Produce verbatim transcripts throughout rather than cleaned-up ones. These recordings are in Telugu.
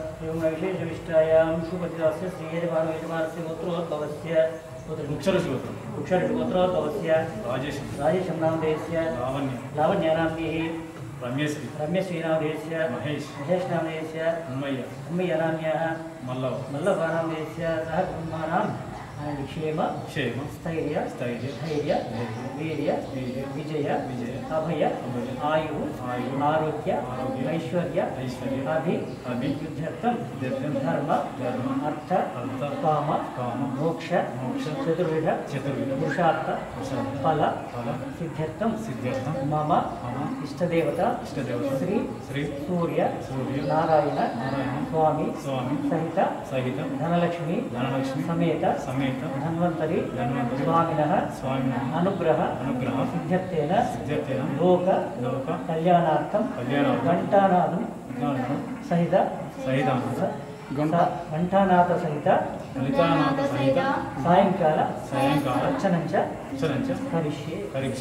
एवं विशेषविष्टायां शुभदिवस्य श्रीयजमानो यजमानस्य गोत्रोद्भवस्य गोत्रोद्भवस्य राजेश राजेशं नामधेयस्य लावण्य लावण्यानाम्निः रम्यश्री रम्यश्री नामधेयस्य महेश महेश नामधेयस्य उम्मय्य उम्मय्य नाम्न्याः मल्लव मल्लव नामधेयस्य सह कुटुम्बानां क्षेम क्षेम स्थैर्य स्थैर्य धैर्य वीर्य विजय विजय अभय आयु आयु आरोग्य ऐश्वर्य ऐश्वर्य अभि अभियुद्धर्थं धर्म धर्म अर्थ अर्थ काम काम मोक्ष मोक्ष चतुर्विध चतुर्विध पुरुषार्थ फल फल सिद्ध्यर्थं सिद्ध्यर्थं मम मम इष्टदेवता इष्टदेवता श्री श्री सूर्य सूर्य नारायण नारायण स्वामी स्वामी सहित सहित धनलक्ष्मी धनलक्ष्मी समेत समेत धन्वंतरी धन्वंतरी स्वामिनः स्वामिनः अनुग्रह अनुग्रह सिद्ध्यर्थेन सिद्ध्यर्थेन लोक लोक कल्याणार्थं कल्याणार्थं घंटानादं सहित सहित घंटानाद सहित घंटानाद सहित सायंकाल सायंकाल अर्चनं च अर्चनं च करिष्ये करिष्ये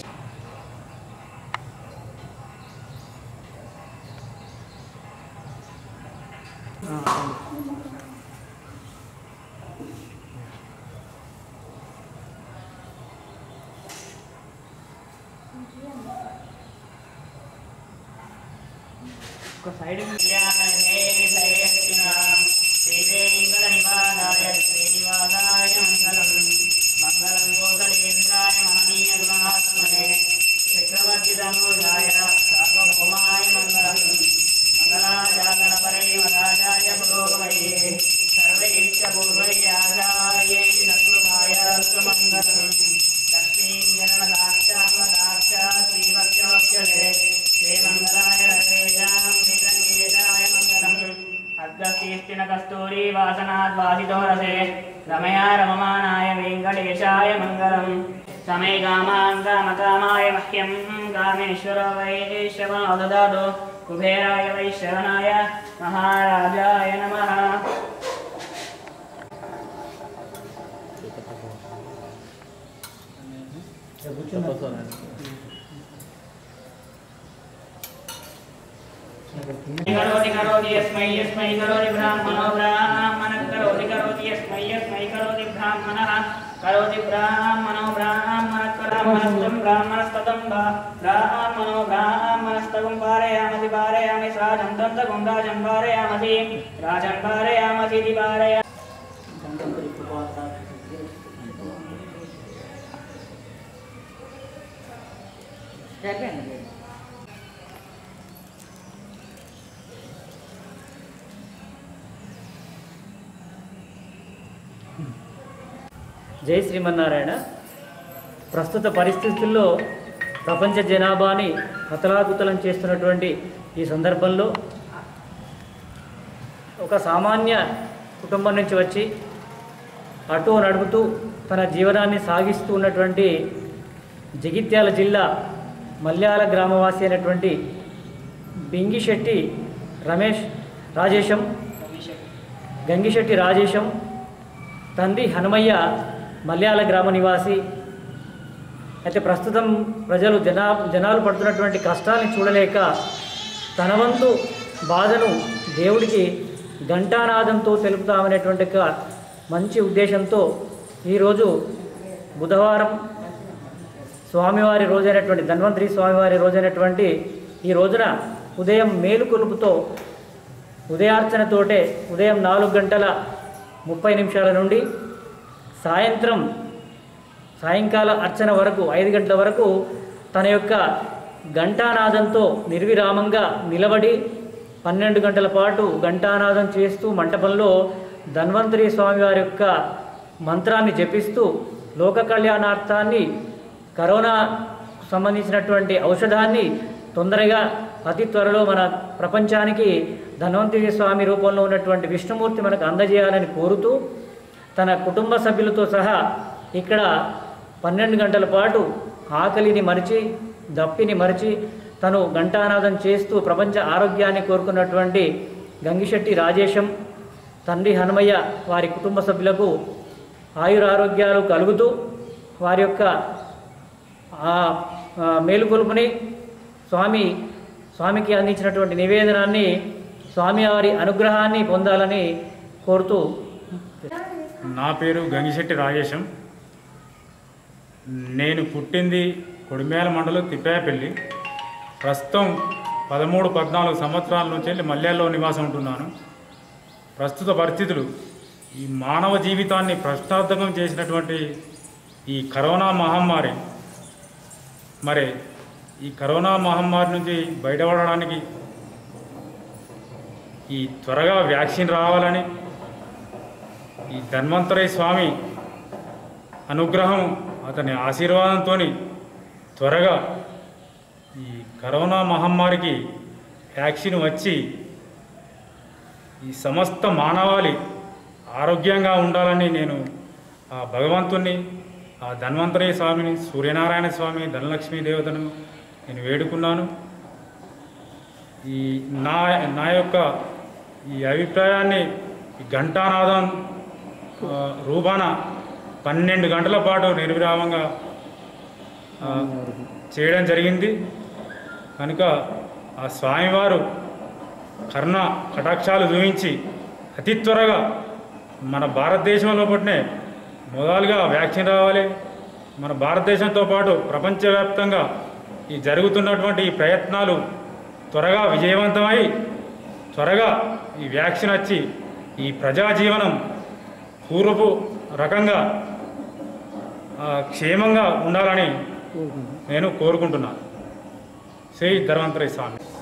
साइड में कस्तूरी वासनाद्वासितो रसे रमया रममानाय वेंकटेशाय मंगलम् समे कामान् कामकामाय मह्यं कामेश्वरो वैश्रवणो ददातु कुबेराय वैश्रवणाय महाराजाय नमः। करोति करोति यस्मै यस्मै करोति ब्राह्मणो ब्राह्मणः करोति करोति यस्मै यस्मै करोति ब्राह्मणः करोति ब्राह्मणो ब्राह्मणः ब्राह्मणस्तं ब्राह्मणस्ततं ब्राह्मणो ब्राह्मणस्तं पारयामसि पारयामि राजं तं राजं पारयामसि राजं पारयामसि इति पारयामि। జై శ్రీమన్నారాయణ. ప్రస్తుత పరిస్థితుల్లో ప్రపంచ జనాభాని హతలాకుతలం చేస్తున్నటువంటి ఈ సందర్భంలో ఒక సామాన్య కుటుంబం నుంచి వచ్చి ఆటో నడుపుతూ తన జీవనాన్ని సాగిస్తూ ఉన్నటువంటి జగిత్యాల జిల్లా మల్యాల గ్రామవాసి అయినటువంటి బింగిశెట్టి రమేష్ రాజేశం గంగిశెట్టి రాజేశం తండ్రి హనుమయ్య మల్యాల గ్రామ నివాసి. అయితే ప్రస్తుతం ప్రజలు జనా జనాలు పడుతున్నటువంటి కష్టాన్ని చూడలేక తన వంతు బాధను దేవుడికి ఘంటానాదంతో తెలుపుతామనేటువంటి ఒక మంచి ఉద్దేశంతో ఈరోజు బుధవారం స్వామివారి రోజైనటువంటి ధన్వంతరి స్వామివారి రోజైనటువంటి ఈ రోజున ఉదయం మేలుకొలుపుతో ఉదయార్చనతోటే ఉదయం నాలుగు గంటల ముప్పై నిమిషాల నుండి సాయంత్రం సాయంకాల అర్చన వరకు ఐదు గంటల వరకు తన యొక్క ఘంటానాదంతో నిర్విరామంగా నిలబడి పన్నెండు గంటల పాటు ఘంటానాదం చేస్తూ మంటపంలో ధన్వంతరి స్వామివారి యొక్క మంత్రాన్ని జపిస్తూ లోక కళ్యాణార్థాన్ని కరోనా సంబంధించినటువంటి ఔషధాన్ని తొందరగా అతి త్వరలో మన ప్రపంచానికి ధన్వంతరి స్వామి రూపంలో ఉన్నటువంటి విష్ణుమూర్తి మనకు అందజేయాలని కోరుతూ తన కుటుంబ సభ్యులతో సహా ఇక్కడ పన్నెండు గంటల పాటు ఆకలిని మరిచి దప్పిని మరిచి తను ఘంటానాదం చేస్తూ ప్రపంచ ఆరోగ్యాన్ని కోరుకున్నటువంటి గంగిశెట్టి రాజేశం తండ్రి హనుమయ్య వారి కుటుంబ సభ్యులకు ఆయురారోగ్యాలు కలుగుతూ వారి యొక్క మేలుకొలుపుని స్వామి స్వామికి అందించినటువంటి నివేదనాన్ని స్వామివారి అనుగ్రహాన్ని పొందాలని కోరుతూ. నా పేరు గంగిశెట్టి రాజేశం. నేను పుట్టింది కొడిమేల మండలం తిప్పాయపల్లి. ప్రస్తుతం పదమూడు పద్నాలుగు సంవత్సరాల నుంచి వెళ్ళి మల్యాల్లో నివాసం ఉంటున్నాను. ప్రస్తుత పరిస్థితులు ఈ మానవ జీవితాన్ని ప్రశ్నార్థకం చేసినటువంటి ఈ కరోనా మహమ్మారి, మరి ఈ కరోనా మహమ్మారి నుంచి బయటపడడానికి ఈ త్వరగా వ్యాక్సిన్ రావాలని, ఈ ధన్వంతరి స్వామి అనుగ్రహం అతని ఆశీర్వాదంతో త్వరగా ఈ కరోనా మహమ్మారికి వ్యాక్సిన్ వచ్చి ఈ సమస్త మానవాళి ఆరోగ్యంగా ఉండాలని నేను ఆ భగవంతుణ్ణి, ఆ ధన్వంతరి స్వామిని, సూర్యనారాయణ స్వామి, ధనలక్ష్మీ దేవతను నేను వేడుకున్నాను. ఈ నా నా యొక్క ఈ అభిప్రాయాన్ని ఈ ఘంటానాదం రూపాన పన్నెండు గంటల పాటు నిర్విరామంగా చేయడం జరిగింది. కనుక ఆ స్వామివారు కరుణ కటాక్షాలు చూపించి అతి త్వరగా మన భారతదేశంలో పట్టినే మొదలుగా వ్యాక్సిన్ రావాలి. మన భారతదేశంతో పాటు ప్రపంచవ్యాప్తంగా ఈ జరుగుతున్నటువంటి ఈ ప్రయత్నాలు త్వరగా విజయవంతమై త్వరగా ఈ వ్యాక్సిన్ వచ్చి ఈ ప్రజాజీవనం పూర్వపు రకంగా క్షేమంగా ఉండాలని నేను కోరుకుంటున్నాను. శ్రీ ధన్వంతరి స్వామి.